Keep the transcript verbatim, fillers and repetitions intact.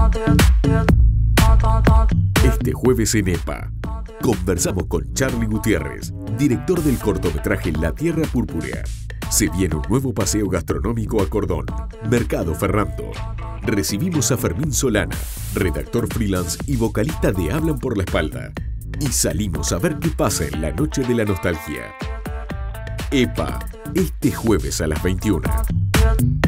Este jueves en EPA, conversamos con Charly Gutiérrez, director del cortometraje La Tierra Púrpura. Se viene un nuevo paseo gastronómico a Cordón, Mercado Ferrando. Recibimos a Fermín Solana, redactor freelance y vocalista de Hablan por la Espalda. Y salimos a ver qué pasa en la noche de la nostalgia. EPA, este jueves a las veintiuna.